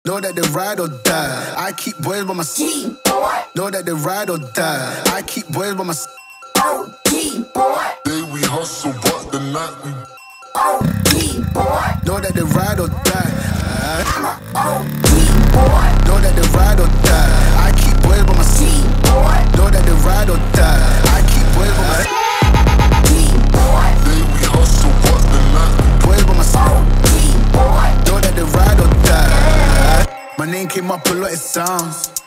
Know that they ride or die. I keep boys by my side. Know that they ride or die. I keep boys by my side. Day we hustle, but the night we know that they ride or die. Know that they ride or die. I keep boys by my side. Know that they ride or die. I keep boys by my side. Day we hustle, but the night we Boys by my side. Know that they ride or die. My name came up a lot, it sounds.